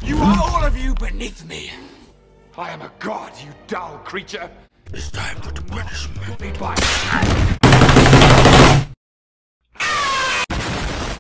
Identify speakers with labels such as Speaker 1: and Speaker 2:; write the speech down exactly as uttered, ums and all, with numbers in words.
Speaker 1: You are all of you beneath me. I am a god, you dull creature. It's time for the punishment. Be by